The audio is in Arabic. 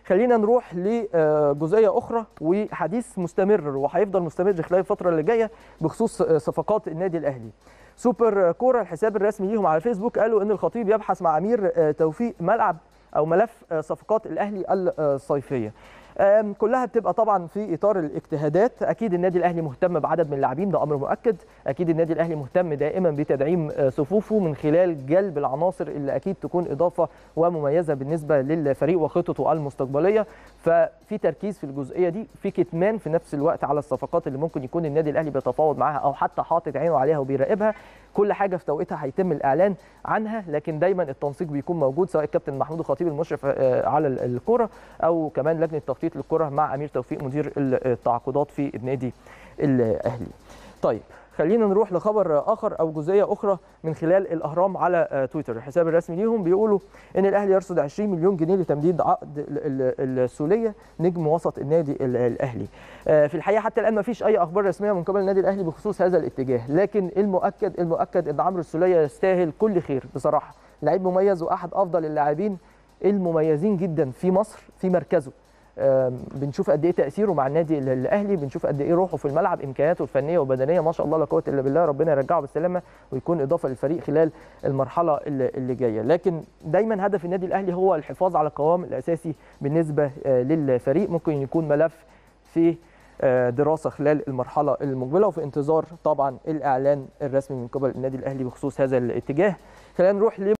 خلينا نروح لجزئيه اخرى وحديث مستمر وهيفضل مستمر خلال الفتره اللي جايه بخصوص صفقات النادي الاهلي. سوبر كوره الحساب الرسمي ليهم على فيسبوك قالوا ان الخطيب يبحث مع امير توفيق ملف صفقات الاهلي الصيفيه. كلها بتبقى طبعا في اطار الاجتهادات. اكيد النادي الاهلي مهتم بعدد من اللاعبين، ده امر مؤكد. اكيد النادي الاهلي مهتم دائما بتدعيم صفوفه من خلال جلب العناصر اللي اكيد تكون اضافه ومميزه بالنسبه للفريق وخططه المستقبليه. ففي تركيز في الجزئيه دي، في كتمان في نفس الوقت على الصفقات اللي ممكن يكون النادي الاهلي بيتفاوض معاها او حتى حاطط عينه عليها وبيراقبها. كل حاجه في توقيتها هيتم الاعلان عنها، لكن دايما التنسيق بيكون موجود، سواء الكابتن محمود الخطيب المشرف على الكره او كمان لجنه تخطيط للكره مع امير توفيق مدير التعاقدات في النادي الاهلي. طيب خلينا نروح لخبر اخر او جزئيه اخرى من خلال الاهرام على تويتر. الحساب الرسمي ليهم بيقولوا ان الاهلي يرصد 20 مليون جنيه لتمديد عقد السوليه نجم وسط النادي الاهلي. في الحقيقه حتى الان ما فيش اي اخبار رسميه من قبل النادي الاهلي بخصوص هذا الاتجاه، لكن المؤكد ان عمرو السوليه يستاهل كل خير بصراحه. لعيب مميز واحد افضل اللاعبين المميزين جدا في مصر في مركزه. بنشوف قد ايه تاثيره مع النادي الاهلي، بنشوف قد ايه روحه في الملعب، امكانياته الفنيه وبدنيه ما شاء الله لا قوه الا بالله. ربنا يرجعه بالسلامه ويكون اضافه للفريق خلال المرحله اللي جايه. لكن دايما هدف النادي الاهلي هو الحفاظ على القوام الاساسي بالنسبه للفريق. ممكن يكون ملف في دراسه خلال المرحله المقبله، وفي انتظار طبعا الاعلان الرسمي من قبل النادي الاهلي بخصوص هذا الاتجاه. خلينا نروح